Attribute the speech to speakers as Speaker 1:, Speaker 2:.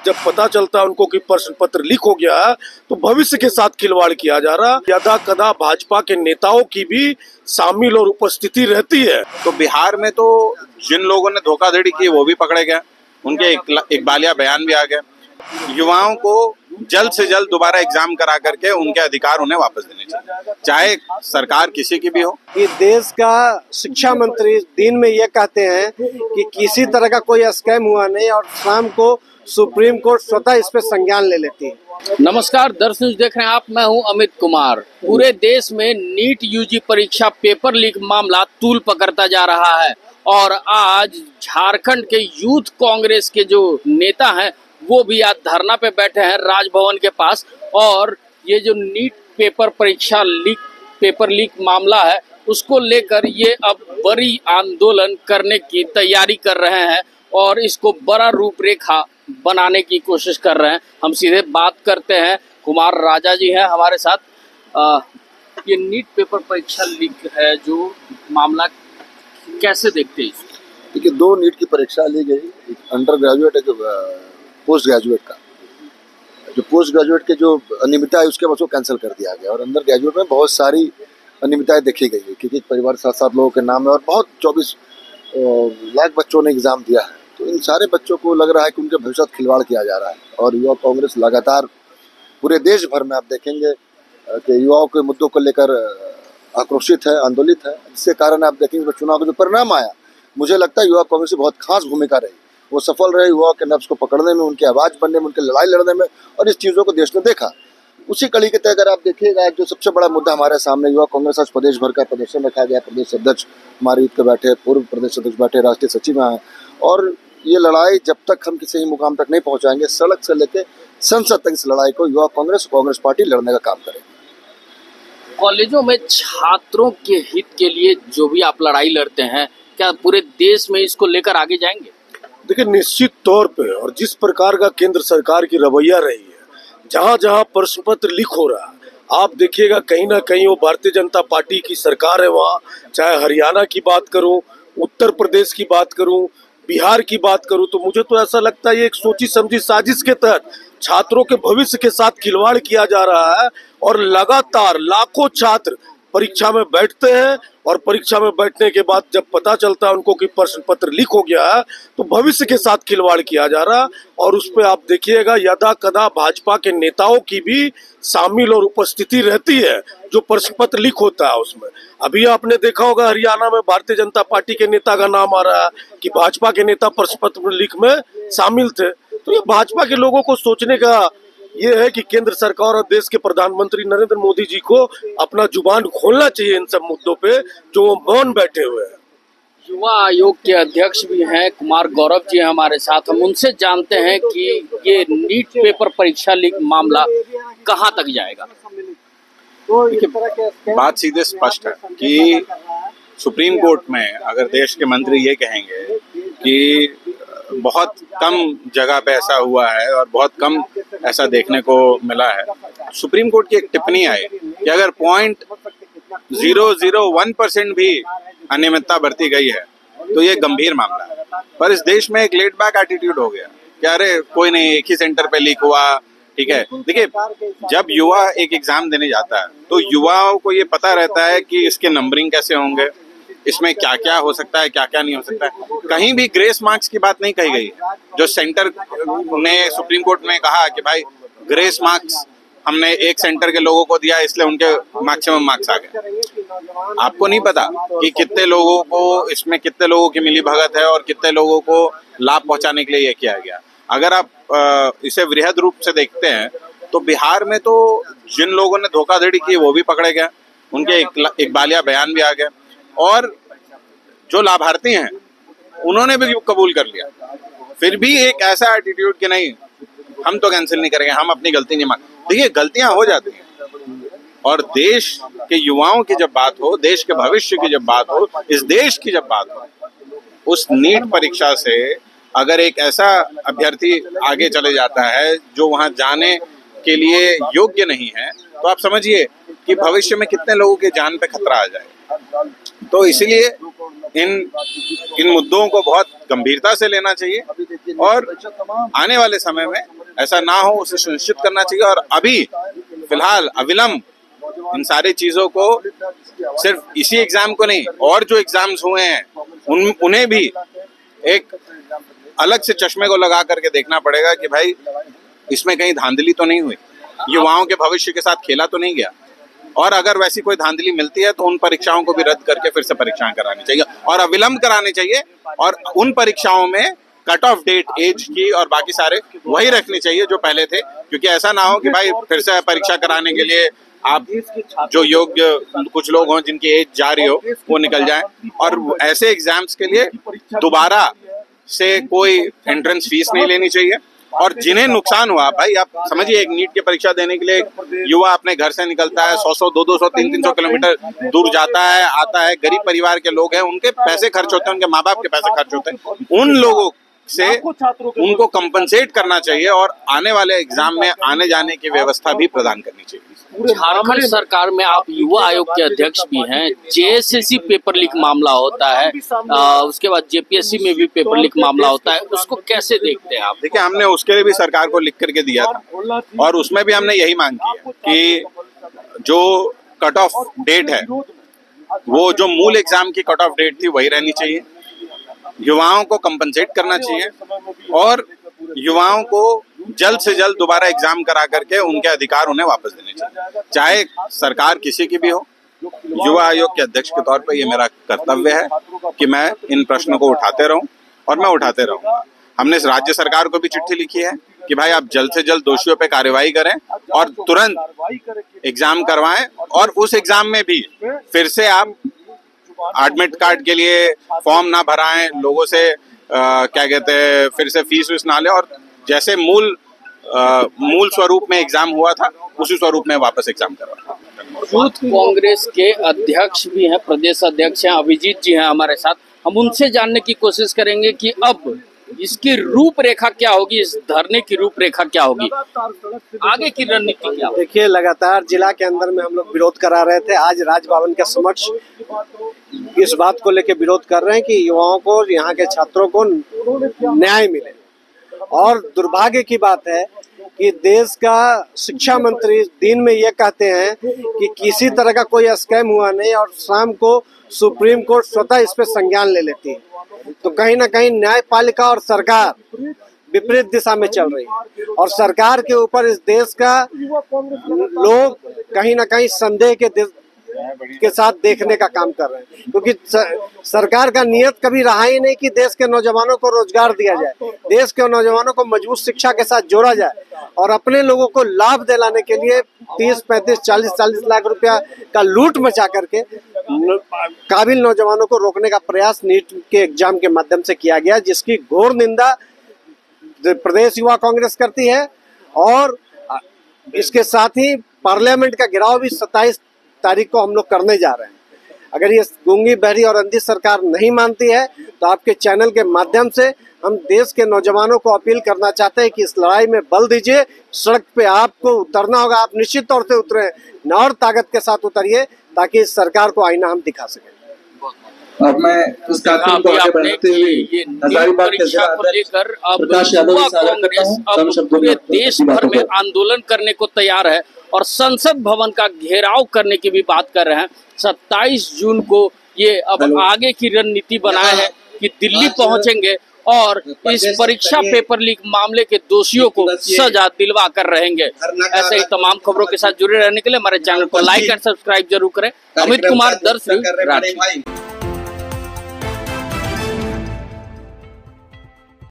Speaker 1: जब पता चलता है उनको कि प्रश्न पत्र लीक हो गया है तो भविष्य के साथ खिलवाड़ किया जा रहा है। यदा कदा भाजपा के नेताओं की भी शामिल और उपस्थिति रहती है।
Speaker 2: तो बिहार में तो जिन लोगों ने धोखाधड़ी की वो भी पकड़े गए, उनके इकबालिया बयान भी आ गए। युवाओं को जल्द से जल्द दोबारा एग्जाम करा करके उनके अधिकार उन्हें वापस देने चाहिए, चाहे सरकार किसी की भी हो।
Speaker 3: ये देश का शिक्षा मंत्री दिन में ये कहते हैं कि किसी तरह का कोई स्कैम हुआ नहीं और शाम को सुप्रीम कोर्ट स्वतः इस पे संज्ञान ले लेती है।
Speaker 4: नमस्कार दर्शक न्यूज देख रहे हैं आप, मैं हूं अमित कुमार। पूरे देश में नीट यूजी परीक्षा पेपर लीक मामला तूल पकड़ता जा रहा है और आज झारखंड के यूथ कांग्रेस के जो नेता हैं वो भी आज धरना पे बैठे हैं राजभवन के पास। और ये जो नीट पेपर परीक्षा पेपर लीक मामला है उसको लेकर ये अब बड़ी आंदोलन करने की तैयारी कर रहे हैं और इसको बड़ा रूपरेखा बनाने की कोशिश कर रहे हैं। हम सीधे बात करते हैं, कुमार राजा जी हैं हमारे साथ। ये नीट पेपर परीक्षा लीक है जो मामला, कैसे देखते हैं इसको?
Speaker 5: देखिए, 2 नीट की परीक्षा ली गई, एक अंडर ग्रेजुएट एक पोस्ट ग्रेजुएट का। जो पोस्ट ग्रेजुएट के जो अनियमितता है उसके बाद उसको कैंसिल कर दिया गया और अंडर ग्रेजुएट में बहुत सारी अनियमितताएं देखी गई है क्योंकि परिवार 7-7 लोगों के नाम है और बहुत 24 लाख बच्चों ने एग्जाम दिया है। तो इन सारे बच्चों को लग रहा है कि उनके भविष्य साथ खिलवाड़ किया जा रहा है और युवा कांग्रेस लगातार पूरे देश भर में आप देखेंगे कि युवाओं के मुद्दों को लेकर आक्रोशित है, आंदोलित है। जिसके कारण आप देखेंगे चुनाव का जो परिणाम आया, मुझे लगता है युवा कांग्रेस की बहुत खास भूमिका रही। वो सफल रहे युवाओं के नब्ज को पकड़ने में, उनकी आवाज़ बनने में, उनके लड़ाई लड़ने में, और इस चीज़ों को देश ने देखा। उसी कड़ी के तहत अगर आप देखिएगा जो सबसे बड़ा मुद्दा हमारे सामने युवा कांग्रेस आज प्रदेश भर का प्रदर्शन रखा गया। प्रदेश अध्यक्ष हमारे यूथ के बैठे, पूर्व प्रदेश अध्यक्ष बैठे, राष्ट्रीय सचिव आए और ये लड़ाई जब तक हम किसी मुकाम तक नहीं पहुंचाएंगे, सड़क से लेकर संसद तक इस लड़ाई को युवा कांग्रेस पार्टी लड़ने का काम करेगी।
Speaker 4: कॉलेजों में छात्रों के हित के लिए जो भी आप लड़ाई लड़ते हैं, क्या पूरे देश में इसको लेकर आगे जाएंगे?
Speaker 1: देखिए, निश्चित तौर पे और जिस प्रकार का केंद्र सरकार की रवैया रही है, जहां जहां प्रश्न पत्र लीक हो रहा है आप देखिएगा कहीं ना कहीं वो भारतीय जनता पार्टी की सरकार है। वहाँ चाहे हरियाणा की बात करूं, उत्तर प्रदेश की बात करूं, बिहार की बात करूं, तो मुझे तो ऐसा लगता है ये एक सोची समझी साजिश के तहत छात्रों के भविष्य के साथ खिलवाड़ किया जा रहा है। और लगातार लाखों छात्र परीक्षा में बैठते हैं और परीक्षा में बैठने के बाद जब पता चलता है उनको कि प्रश्न पत्र लीक हो गया है तो भविष्य के साथ खिलवाड़ किया जा रहा है। और उस पर आप देखिएगा यदा कदा भाजपा के नेताओं की भी शामिल और उपस्थिति रहती है जो प्रश्न पत्र लीक होता है उसमें। अभी आपने देखा होगा हरियाणा में भारतीय जनता पार्टी के नेता का नाम आ रहा है कि भाजपा के नेता प्रश्न पत्र लीक में शामिल थे। तो ये भाजपा के लोगों को सोचने का ये है कि केंद्र सरकार और देश के प्रधानमंत्री नरेंद्र मोदी जी को अपना जुबान खोलना चाहिए इन सब मुद्दों पे जो वो मौन बैठे हुए हैं।
Speaker 4: युवा आयोग के अध्यक्ष भी हैं कुमार गौरव जी हमारे साथ। हम उनसे जानते हैं कि ये नीट पेपर परीक्षा लीक मामला कहां तक जाएगा।
Speaker 2: बात सीधे स्पष्ट है कि सुप्रीम कोर्ट में अगर देश के मंत्री ये कहेंगे कि बहुत कम जगह पे ऐसा हुआ है और बहुत कम ऐसा देखने को मिला है, सुप्रीम कोर्ट की एक टिप्पणी आई कि अगर 0.001% भी अनियमितता बरती गई है तो ये गंभीर मामला है। पर इस देश में एक लेट बैक एटीट्यूड हो गया कि अरे कोई नहीं, एक ही सेंटर पे लीक हुआ, ठीक है। देखिए, जब युवा एक एग्जाम देने जाता है तो युवाओं को ये पता रहता है कि इसके नंबरिंग कैसे होंगे, इसमें क्या क्या हो सकता है, क्या क्या नहीं हो सकता है। कहीं भी ग्रेस मार्क्स की बात नहीं कही गई। जो सेंटर ने सुप्रीम कोर्ट में कहा कि भाई ग्रेस मार्क्स हमने एक सेंटर के लोगों को दिया इसलिए उनके मैक्सिमम मार्क्स आ गए। आपको नहीं पता कि कितने लोगों को इसमें, कितने लोगों की मिली भगत है और कितने लोगों को लाभ पहुंचाने के लिए ये किया गया। अगर आप इसे वृहद रूप से देखते हैं तो बिहार में तो जिन लोगों ने धोखाधड़ी की वो भी पकड़े गए, उनके इकबालिया बयान भी आ गए और जो लाभार्थी हैं उन्होंने भी कबूल कर लिया। फिर भी एक ऐसा एटीट्यूड कि नहीं, हम तो कैंसिल नहीं करेंगे, हम अपनी गलती नहीं मानेंगे। देखिए, गलतियां हो जाती हैं और देश के युवाओं की जब बात हो, देश के भविष्य की जब बात हो, इस देश की जब बात हो, उस नीट परीक्षा से अगर एक ऐसा अभ्यर्थी आगे चले जाता है जो वहां जाने के लिए योग्य नहीं है तो आप समझिए कि भविष्य में कितने लोगों के जान पे खतरा आ जाए। तो इसीलिए इन मुद्दों को बहुत गंभीरता से लेना चाहिए और आने वाले समय में ऐसा ना हो उसे सुनिश्चित करना चाहिए। और अभी फिलहाल अविलंब इन सारी चीजों को, सिर्फ इसी एग्जाम को नहीं और जो एग्जाम्स हुए हैं उन्हें भी एक अलग से चश्मे को लगा करके देखना पड़ेगा कि भाई इसमें कहीं धांधली तो नहीं हुई, युवाओं के भविष्य के साथ खेला तो नहीं गया। और अगर वैसी कोई धांधली मिलती है तो उन परीक्षाओं को भी रद्द करके फिर से परीक्षाएं करानी चाहिए और अविलंब करानी चाहिए। और उन परीक्षाओं में कट ऑफ डेट, एज की और बाकी सारे वही रखने चाहिए जो पहले थे, क्योंकि ऐसा ना हो कि भाई फिर से परीक्षा कराने के लिए आप जो योग्य कुछ लोग हों जिनकी एज जा रही हो वो निकल जाए। और ऐसे एग्जाम्स के लिए दोबारा से कोई एंट्रेंस फीस नहीं लेनी चाहिए। और जिन्हें नुकसान हुआ, भाई आप समझिए, एक नीट की परीक्षा देने के लिए युवा अपने घर से निकलता है, 100-100, 200-200, 300-300 किलोमीटर दूर जाता है, आता है, गरीब परिवार के लोग हैं, उनके पैसे खर्च होते हैं, उनके माँ बाप के पैसे खर्च होते हैं। उन लोगों से उनको कंपनसेट करना चाहिए और आने वाले एग्जाम में आने जाने की व्यवस्था भी प्रदान करनी चाहिए।
Speaker 4: झारखंड सरकार में आप युवा आयोग के अध्यक्ष भी हैं, जेएसएससी पेपर लीक मामला होता है, उसके बाद जेपीएससी में भी पेपर लीक मामला होता है, उसको कैसे देखते हैं आप?
Speaker 2: देखिए, हमने उसके लिए भी सरकार को लिख करके दिया था और उसमें भी हमने यही मांग की कि जो कट ऑफ डेट है वो जो मूल एग्जाम की कट ऑफ डेट थी वही रहनी चाहिए, युवाओं को कंपनसेट करना चाहिए और युवाओं को जल्द से जल्द दोबारा एग्जाम करा करके उनके अधिकार उन्हें वापस देने चाहिए, चाहे सरकार किसी की भी हो। युवा आयोग के अध्यक्ष के तौर पर यह मेरा कर्तव्य है कि मैं इन प्रश्नों को उठाते रहूं और मैं उठाते रहूंगा। हमने राज्य सरकार को भी चिट्ठी लिखी है कि भाई आप जल्द से जल्द दोषियों पे कार्रवाई करें और तुरंत एग्जाम करवाएं और उस एग्जाम में भी फिर से आप एडमिट कार्ड के लिए फॉर्म ना भराएं, लोगों से क्या कहते हैं फिर से फीस वीस ना ले और जैसे मूल स्वरूप में एग्जाम हुआ था उसी स्वरूप में वापस एग्जाम करवाएं।
Speaker 4: यूथ कांग्रेस के अध्यक्ष भी हैं, प्रदेश अध्यक्ष हैं, अभिजीत जी हैं हमारे साथ। हम उनसे जानने की कोशिश करेंगे कि अब इसकी रूपरेखा क्या होगी, इस धरने की रूपरेखा क्या होगी, आगे की रणनीति क्या होगी।
Speaker 3: देखिए, लगातार जिला के अंदर में हम लोग विरोध करा रहे थे। आज राजभवन के समक्ष इस बात को लेकर विरोध कर रहे हैं कि युवाओं को, यहाँ के छात्रों को न्याय मिले। और दुर्भाग्य की बात है कि देश का शिक्षा मंत्री दिन में ये कहते हैं कि किसी तरह का कोई स्कैम हुआ नहीं और शाम को सुप्रीम कोर्ट स्वतः इस पे संज्ञान ले लेती है। तो कहीं ना कहीं न्यायपालिका और सरकार विपरीत दिशा में चल रही है और सरकार के ऊपर इस देश का लोग कहीं ना कहीं संदेह के साथ देखने का काम कर रहे हैं, क्योंकि सरकार का नियत कभी रहा ही नहीं कि देश के नौजवानों को रोजगार दिया जाए, देश के नौजवानों को मजबूत शिक्षा के साथ जोड़ा जाए और अपने लोगों को लाभ दिलाने के लिए 30, 35, 40 लाख रुपया का लूट मचा करके काबिल नौजवानों को रोकने का प्रयास नीट के एग्जाम के माध्यम से किया गया, जिसकी घोर निंदा प्रदेश युवा कांग्रेस करती है। और इसके साथ ही पार्लियामेंट का घेराव भी 27 तारीख को हम लोग करने जा रहे हैं। अगर ये गूंगी, बहरी और अंधी सरकार नहीं मानती है तो आपके चैनल के माध्यम से हम देश के नौजवानों को अपील करना चाहते हैं कि इस लड़ाई में बल दीजिए। सड़क पे आपको उतरना होगा, आप निश्चित तौर से उतरे और ताकत के साथ उतरिए ताकि इस सरकार को आईना हम दिखा सकें।
Speaker 6: अब मैं इस कार्यक्रम को आगे बढ़ाते हुए हजारीबाग के जिला अध्यक्ष प्रकाश यादव जी से कांग्रेस अब पूरे देश भर में
Speaker 4: आंदोलन करने को तैयार है और संसद भवन का घेराव करने की भी बात कर रहे हैं। 27 जून को ये अब आगे की रणनीति बनाए हैं कि दिल्ली पहुंचेंगे और इस परीक्षा पेपर लीक मामले के दोषियों को सजा दिलवा कर रहेंगे। ऐसे ही तमाम खबरों के साथ जुड़े रहने के लिए हमारे चैनल को लाइक एंड सब्सक्राइब जरूर करें। अमित कुमार, दर्श न्यूज़, रांची।